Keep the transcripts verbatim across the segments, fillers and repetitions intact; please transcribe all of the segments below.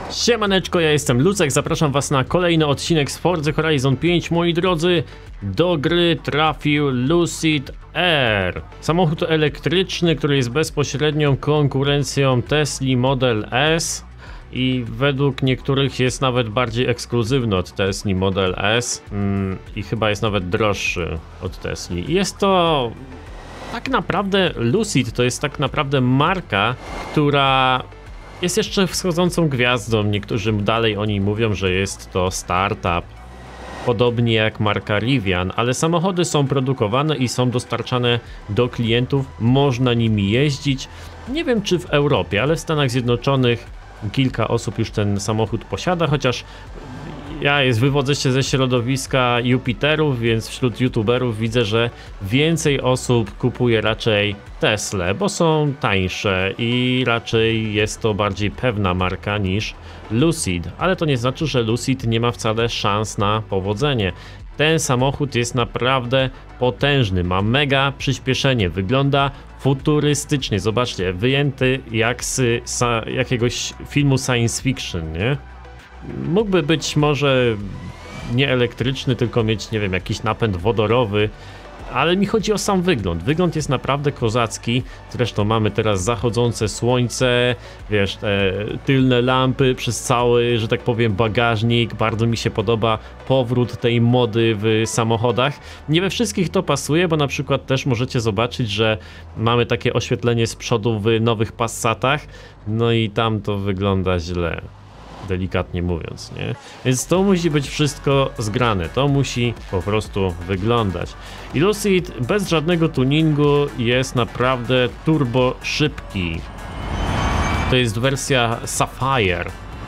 Siemaneczko, ja jestem Lucek, zapraszam was na kolejny odcinek z Forza Horizon pięć. Moi drodzy, do gry trafił Lucid Air. Samochód elektryczny, który jest bezpośrednią konkurencją Tesli Model S i według niektórych jest nawet bardziej ekskluzywny od Tesli Model S mm, i chyba jest nawet droższy od Tesli. Jest to tak naprawdę Lucid, to jest tak naprawdę marka, która jest jeszcze wschodzącą gwiazdą. Niektórzy dalej o niej mówią, że jest to startup, podobnie jak marka Rivian, ale samochody są produkowane i są dostarczane do klientów, można nimi jeździć. Nie wiem czy w Europie, ale w Stanach Zjednoczonych kilka osób już ten samochód posiada, chociaż ja jest, wywodzę się ze środowiska Jupiterów, więc wśród youtuberów widzę, że więcej osób kupuje raczej Tesle, bo są tańsze i raczej jest to bardziej pewna marka niż Lucid, ale to nie znaczy, że Lucid nie ma wcale szans na powodzenie. Ten samochód jest naprawdę potężny, ma mega przyspieszenie, wygląda futurystycznie, zobaczcie, wyjęty jak z jakiegoś filmu science fiction, nie? Mógłby być może nie elektryczny, tylko mieć, nie wiem, jakiś napęd wodorowy, ale mi chodzi o sam wygląd. Wygląd jest naprawdę kozacki, zresztą mamy teraz zachodzące słońce, wiesz, te tylne lampy przez cały, że tak powiem, bagażnik. Bardzo mi się podoba powrót tej mody w samochodach. Nie we wszystkich to pasuje, bo na przykład też możecie zobaczyć, że mamy takie oświetlenie z przodu w nowych Passatach, no i tam to wygląda źle, delikatnie mówiąc, nie? Więc to musi być wszystko zgrane, to musi po prostu wyglądać. I Lucid bez żadnego tuningu jest naprawdę turbo szybki. To jest wersja Sapphire,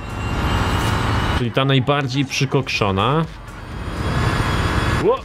czyli ta najbardziej przykokszona. Ło!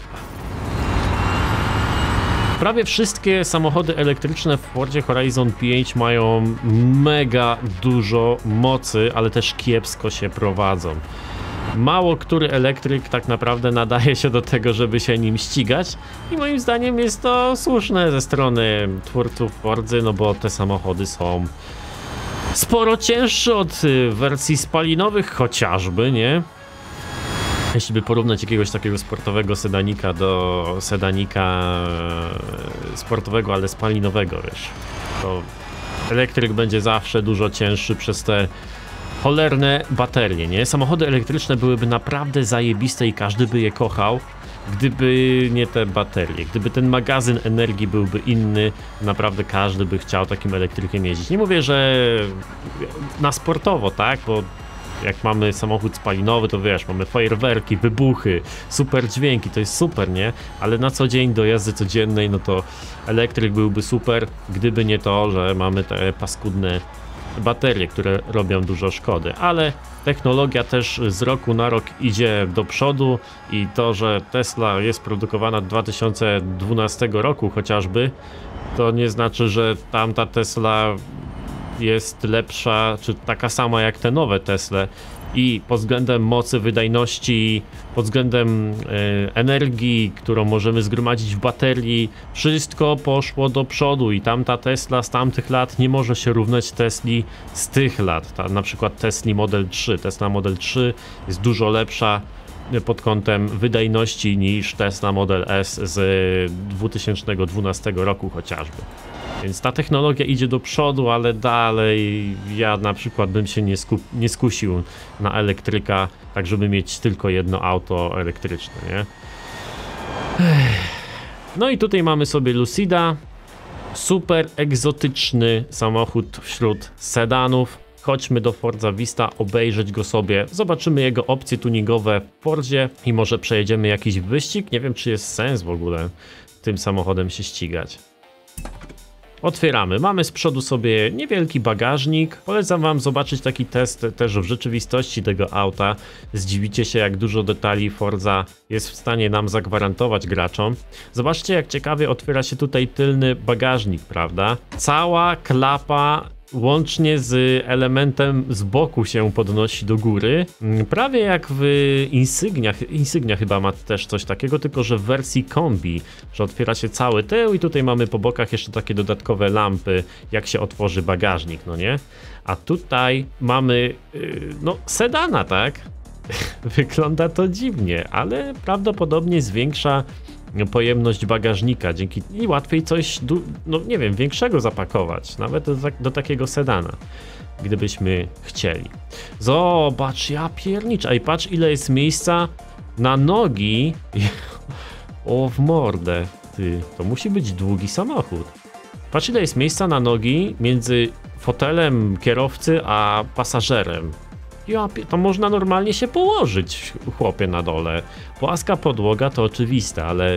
Prawie wszystkie samochody elektryczne w Forzie Horizon pięć mają mega dużo mocy, ale też kiepsko się prowadzą. Mało który elektryk tak naprawdę nadaje się do tego, żeby się nim ścigać i moim zdaniem jest to słuszne ze strony twórców Forzy, no bo te samochody są sporo cięższe od wersji spalinowych chociażby, nie? Jeśli by porównać jakiegoś takiego sportowego sedanika do sedanika sportowego, ale spalinowego, wiesz, to elektryk będzie zawsze dużo cięższy przez te cholerne baterie, nie? Samochody elektryczne byłyby naprawdę zajebiste i każdy by je kochał, gdyby nie te baterie, gdyby ten magazyn energii byłby inny, naprawdę każdy by chciał takim elektrykiem jeździć. Nie mówię, że na sportowo, tak, bo jak mamy samochód spalinowy, to wiesz, mamy fajerwerki, wybuchy, super dźwięki, to jest super, nie? Ale na co dzień do jazdy codziennej, no to elektryk byłby super, gdyby nie to, że mamy te paskudne baterie, które robią dużo szkody. Ale technologia też z roku na rok idzie do przodu i to, że Tesla jest produkowana od dwa tysiące dwunastego roku chociażby, to nie znaczy, że tamta Tesla jest lepsza, czy taka sama jak te nowe Tesle i pod względem mocy, wydajności, pod względem y, energii, którą możemy zgromadzić w baterii, wszystko poszło do przodu i tamta Tesla z tamtych lat nie może się równać Tesli z tych lat. Ta, na przykład Tesla Model trzy. Tesla Model trzy jest dużo lepsza pod kątem wydajności niż Tesla Model S z dwa tysiące dwunastego roku chociażby. Więc ta technologia idzie do przodu, ale dalej ja na przykład bym się nie, nie skusił na elektryka, tak żeby mieć tylko jedno auto elektryczne, nie? No i tutaj mamy sobie Lucida, super egzotyczny samochód wśród sedanów. Chodźmy do Forza Vista, obejrzeć go sobie, zobaczymy jego opcje tuningowe w Forzie i może przejedziemy jakiś wyścig. Nie wiem, czy jest sens w ogóle tym samochodem się ścigać. Otwieramy, mamy z przodu sobie niewielki bagażnik. Polecam wam zobaczyć taki test też w rzeczywistości tego auta. Zdziwicie się, jak dużo detali Forza jest w stanie nam zagwarantować graczom. Zobaczcie, jak ciekawie otwiera się tutaj tylny bagażnik, prawda? Cała klapa łącznie z elementem z boku się podnosi do góry. Prawie jak w Insygniach. Insygnia chyba ma też coś takiego, tylko że w wersji kombi, że otwiera się cały tył i tutaj mamy po bokach jeszcze takie dodatkowe lampy, jak się otworzy bagażnik, no nie? A tutaj mamy, no, sedana, tak? Wygląda to dziwnie, ale prawdopodobnie zwiększa pojemność bagażnika, dzięki i łatwiej coś, no nie wiem, większego zapakować, nawet do, do takiego sedana, gdybyśmy chcieli. Zobacz, ja pierniczę, i patrz ile jest miejsca na nogi. O, w mordę, ty, to musi być długi samochód. Patrz ile jest miejsca na nogi między fotelem kierowcy a pasażerem. Ja, to można normalnie się położyć, chłopie, na dole. Płaska podłoga to oczywiste, ale...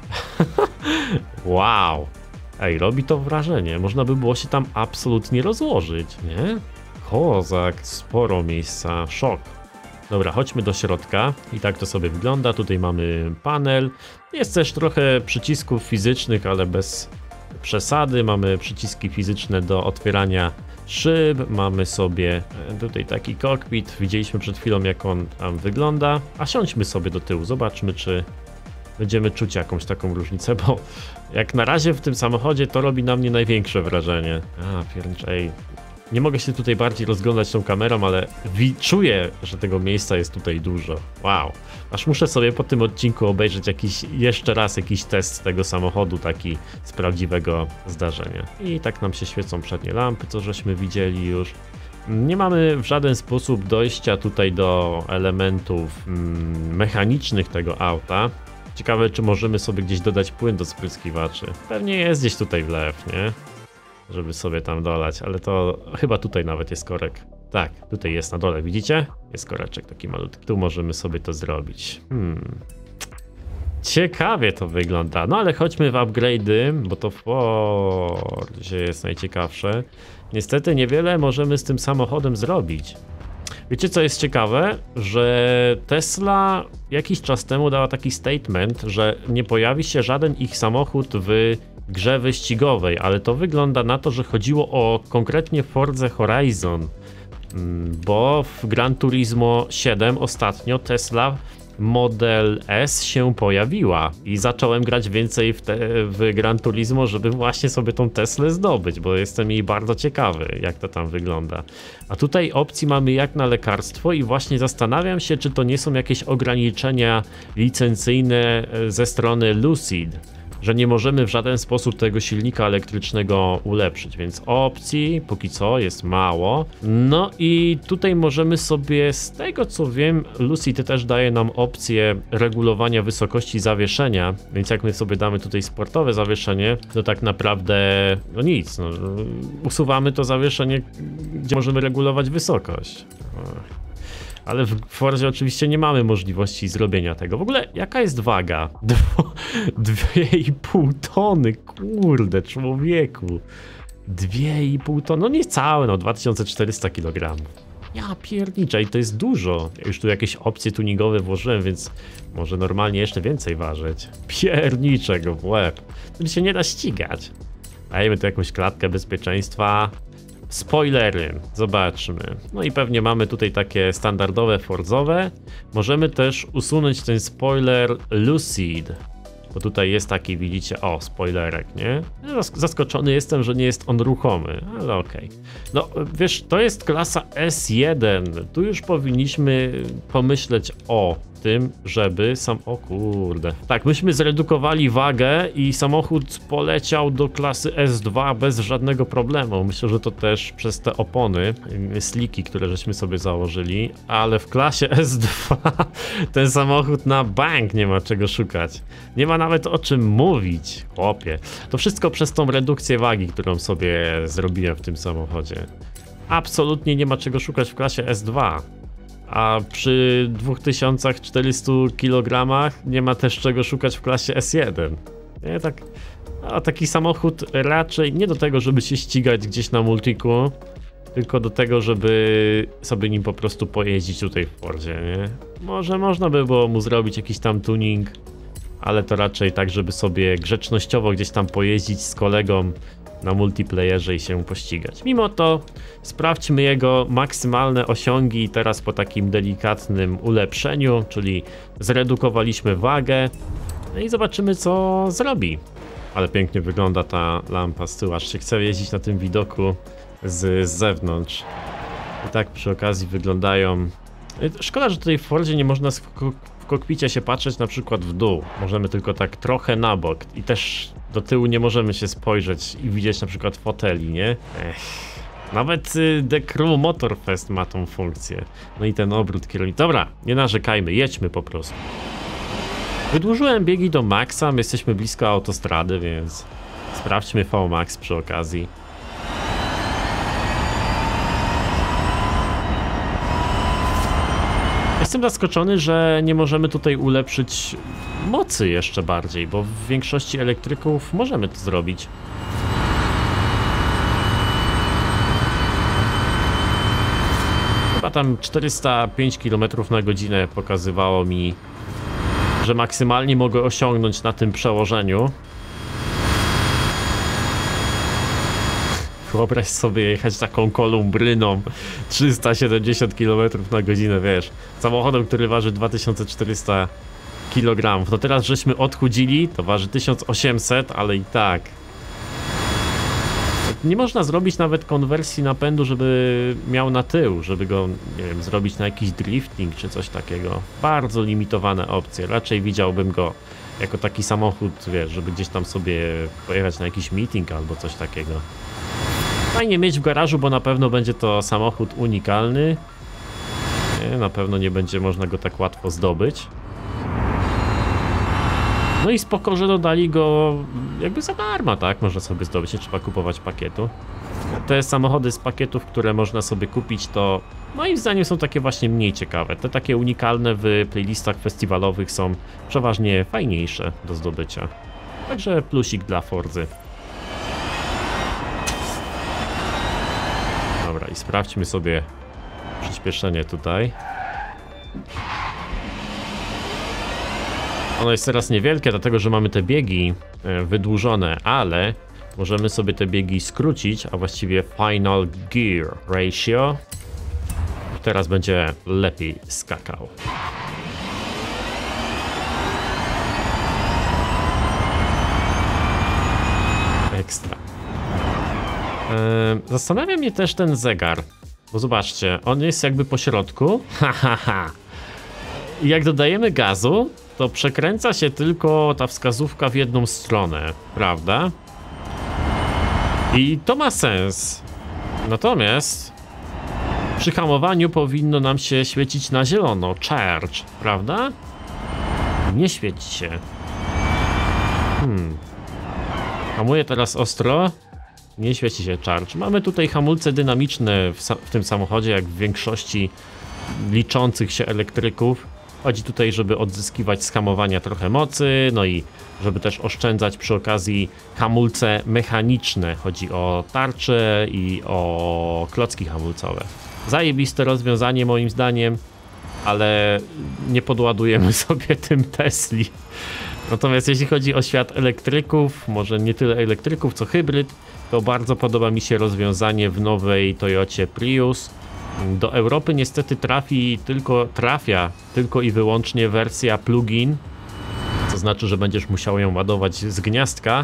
Wow! Ej, robi to wrażenie. Można by było się tam absolutnie rozłożyć, nie? Kozak, sporo miejsca, szok. Dobra, chodźmy do środka i tak to sobie wygląda. Tutaj mamy panel. Jest też trochę przycisków fizycznych, ale bez przesady. Mamy przyciski fizyczne do otwierania szyb, mamy sobie tutaj taki kokpit, widzieliśmy przed chwilą jak on tam wygląda, a siądźmy sobie do tyłu, zobaczmy czy będziemy czuć jakąś taką różnicę, bo jak na razie w tym samochodzie to robi na mnie największe wrażenie. A, pierniczej. Nie mogę się tutaj bardziej rozglądać tą kamerą, ale czuję, że tego miejsca jest tutaj dużo. Wow. Aż muszę sobie po tym odcinku obejrzeć jakiś, jeszcze raz jakiś test tego samochodu, taki z prawdziwego zdarzenia. I tak nam się świecą przednie lampy, co żeśmy widzieli już. Nie mamy w żaden sposób dojścia tutaj do elementów mm, mechanicznych tego auta. Ciekawe, czy możemy sobie gdzieś dodać płyn do spryskiwaczy. Pewnie jest gdzieś tutaj wlew, nie? Żeby sobie tam dolać, ale to chyba tutaj nawet jest korek. Tak, tutaj jest na dole, widzicie? Jest koreczek taki malutki. Tu możemy sobie to zrobić. Hmm. Ciekawie to wygląda. No ale chodźmy w upgrade'y, bo to w Fordzie jest najciekawsze. Niestety niewiele możemy z tym samochodem zrobić. Wiecie co jest ciekawe? Że Tesla jakiś czas temu dała taki statement, że nie pojawi się żaden ich samochód w grze wyścigowej, ale to wygląda na to, że chodziło o konkretnie Forza Horizon, bo w Gran Turismo siedem ostatnio Tesla Model S się pojawiła i zacząłem grać więcej w, te, w Gran Turismo, żeby właśnie sobie tą Teslę zdobyć, bo jestem jej bardzo ciekawy, jak to tam wygląda. A tutaj opcji mamy jak na lekarstwo i właśnie zastanawiam się, czy to nie są jakieś ograniczenia licencyjne ze strony Lucid, że nie możemy w żaden sposób tego silnika elektrycznego ulepszyć, więc opcji póki co jest mało. No i tutaj możemy sobie, z tego co wiem, Lucid też daje nam opcję regulowania wysokości zawieszenia, więc jak my sobie damy tutaj sportowe zawieszenie, to tak naprawdę no nic, no, usuwamy to zawieszenie, gdzie możemy regulować wysokość. Ale w Forzie oczywiście nie mamy możliwości zrobienia tego. W ogóle jaka jest waga? Dwie i pół tony, kurde, człowieku. Dwie i pół tony, no niecałe, no dwa tysiące czterysta kilogramów. Ja pierniczę, i to jest dużo. Ja już tu jakieś opcje tuningowe włożyłem, więc może normalnie jeszcze więcej ważyć. Pierniczę go w łeb. Tym się nie da ścigać. Dajmy tu jakąś klatkę bezpieczeństwa. Spoilery, zobaczmy. No i pewnie mamy tutaj takie standardowe Forzowe. Możemy też usunąć ten spoiler Lucid, bo tutaj jest taki, widzicie, o, spoilerek, nie? Zaskoczony jestem, że nie jest on ruchomy, ale okej. Okay. No, wiesz, to jest klasa S jeden. Tu już powinniśmy pomyśleć o tym, żeby sam... O kurde. Tak, myśmy zredukowali wagę i samochód poleciał do klasy S dwa bez żadnego problemu. Myślę, że to też przez te opony, sliki, które żeśmy sobie założyli, ale w klasie S dwa ten samochód na bank nie ma czego szukać. Nie ma nawet o czym mówić, chłopie. To wszystko przez tą redukcję wagi, którą sobie zrobiłem w tym samochodzie. Absolutnie nie ma czego szukać w klasie S dwa. A przy dwa tysiące czterystu kilogramach nie ma też czego szukać w klasie S jeden. Nie, tak, a taki samochód raczej nie do tego, żeby się ścigać gdzieś na multiku, tylko do tego, żeby sobie nim po prostu pojeździć tutaj w Fordzie, nie? Może można by było mu zrobić jakiś tam tuning, ale to raczej tak, żeby sobie grzecznościowo gdzieś tam pojeździć z kolegą na multiplayerze i się pościgać. Mimo to sprawdźmy jego maksymalne osiągi teraz po takim delikatnym ulepszeniu, czyli zredukowaliśmy wagę no i zobaczymy, co zrobi. Ale pięknie wygląda ta lampa z tyłu, aż się chce jeździć na tym widoku z, z zewnątrz. I tak przy okazji wyglądają. Szkoda, że tutaj w Fordzie nie można w kokpicie się patrzeć na przykład w dół. Możemy tylko tak trochę na bok i też do tyłu nie możemy się spojrzeć i widzieć na przykład foteli, nie? Ech. Nawet y, The Crew Motorfest ma tą funkcję. No i ten obrót kierownicy. Dobra, nie narzekajmy, jedźmy po prostu. Wydłużyłem biegi do maksa, my jesteśmy blisko autostrady, więc sprawdźmy V max przy okazji. Jestem zaskoczony, że nie możemy tutaj ulepszyć mocy jeszcze bardziej, bo w większości elektryków możemy to zrobić. Chyba tam czterysta pięć kilometrów na godzinę pokazywało mi, że maksymalnie mogę osiągnąć na tym przełożeniu. Wyobraź sobie jechać taką kolumbryną trzysta siedemdziesiąt kilometrów na godzinę, wiesz, samochodem, który waży dwa tysiące czterysta kilogramów. No teraz żeśmy odchudzili, to waży tysiąc osiemset, ale i tak. Nie można zrobić nawet konwersji napędu, żeby miał na tył, żeby go, nie wiem, zrobić na jakiś drifting czy coś takiego. Bardzo limitowane opcje, raczej widziałbym go jako taki samochód, wiesz, żeby gdzieś tam sobie pojechać na jakiś meeting albo coś takiego. Fajnie mieć w garażu, bo na pewno będzie to samochód unikalny. Nie, na pewno nie będzie można go tak łatwo zdobyć. No i spoko, że dodali go jakby za darmo, tak? Można sobie zdobyć, nie trzeba kupować pakietu. Te samochody z pakietów, które można sobie kupić, to moim zdaniem są takie właśnie mniej ciekawe. Te takie unikalne w playlistach festiwalowych są przeważnie fajniejsze do zdobycia. Także plusik dla Forzy. Dobra, i sprawdźmy sobie przyspieszenie tutaj. Ono jest teraz niewielkie, dlatego że mamy te biegi wydłużone, ale możemy sobie te biegi skrócić, a właściwie Final Gear Ratio. Teraz będzie lepiej skakał. Ekstra. Eee, zastanawia mnie też ten zegar, bo zobaczcie, on jest jakby po środku. Ha, ha, ha. I jak dodajemy gazu, to przekręca się tylko ta wskazówka w jedną stronę, prawda? I to ma sens. Natomiast przy hamowaniu powinno nam się świecić na zielono, charge, prawda? Nie świeci się. Hmm. Hamuję teraz ostro. Nie świeci się charge. Mamy tutaj hamulce dynamiczne w, w tym samochodzie, jak w większości liczących się elektryków. Chodzi tutaj, żeby odzyskiwać z hamowania trochę mocy, no i żeby też oszczędzać przy okazji hamulce mechaniczne. Chodzi o tarcze i o klocki hamulcowe. Zajebiste rozwiązanie moim zdaniem, ale nie podładujemy sobie tym Tesli. Natomiast jeśli chodzi o świat elektryków, może nie tyle elektryków co hybryd, to bardzo podoba mi się rozwiązanie w nowej Toyocie Prius. Do Europy niestety trafi tylko, trafia tylko i wyłącznie wersja plug-in, co znaczy, że będziesz musiał ją ładować z gniazdka.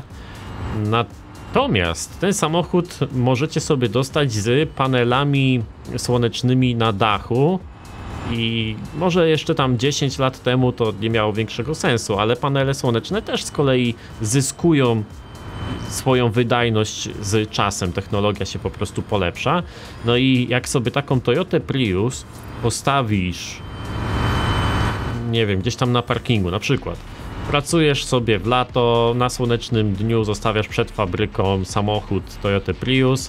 Natomiast ten samochód możecie sobie dostać z panelami słonecznymi na dachu. I może jeszcze tam dziesięć lat temu to nie miało większego sensu, ale panele słoneczne też z kolei zyskują swoją wydajność z czasem, technologia się po prostu polepsza. No i jak sobie taką Toyotę Prius postawisz, nie wiem, gdzieś tam na parkingu, na przykład pracujesz sobie w lato, na słonecznym dniu zostawiasz przed fabryką samochód Toyota Prius.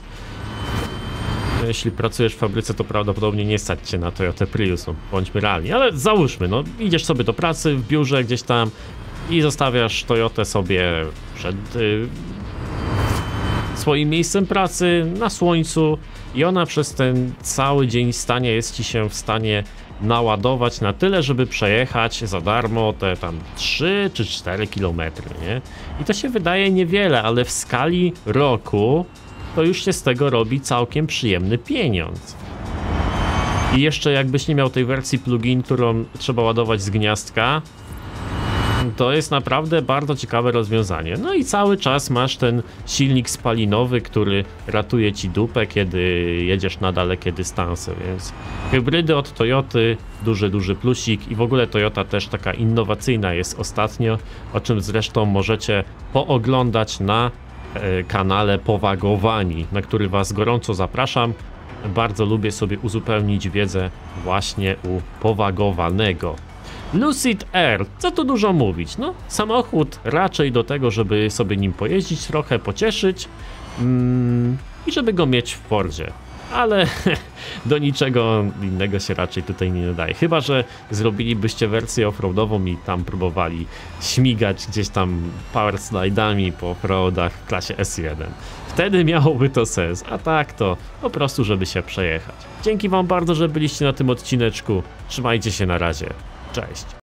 Jeśli pracujesz w fabryce, to prawdopodobnie nie stać cię na Toyotę Prius, no, bądźmy realni, ale załóżmy, no idziesz sobie do pracy w biurze gdzieś tam i zostawiasz Toyotę sobie przed y, swoim miejscem pracy, na słońcu i ona przez ten cały dzień stania jest ci się w stanie naładować na tyle, żeby przejechać za darmo te tam trzy czy cztery kilometry, nie? I to się wydaje niewiele, ale w skali roku to już się z tego robi całkiem przyjemny pieniądz. I jeszcze jakbyś nie miał tej wersji plugin, którą trzeba ładować z gniazdka, to jest naprawdę bardzo ciekawe rozwiązanie. No i cały czas masz ten silnik spalinowy, który ratuje ci dupę, kiedy jedziesz na dalekie dystanse, więc hybrydy od Toyoty, duży, duży plusik i w ogóle Toyota też taka innowacyjna jest ostatnio, o czym zresztą możecie pooglądać na e, kanale Powagowani, na który was gorąco zapraszam. Bardzo lubię sobie uzupełnić wiedzę właśnie u Powagowanego. Lucid Air, co tu dużo mówić, no samochód raczej do tego, żeby sobie nim pojeździć trochę, pocieszyć mm, i żeby go mieć w Fordzie, ale do niczego innego się raczej tutaj nie nadaje, chyba że zrobilibyście wersję offroadową i tam próbowali śmigać gdzieś tam power slidami po offroadach w klasie S jeden. Wtedy miałoby to sens, a tak to po prostu, żeby się przejechać. Dzięki wam bardzo, że byliście na tym odcineczku, trzymajcie się, na razie, cześć.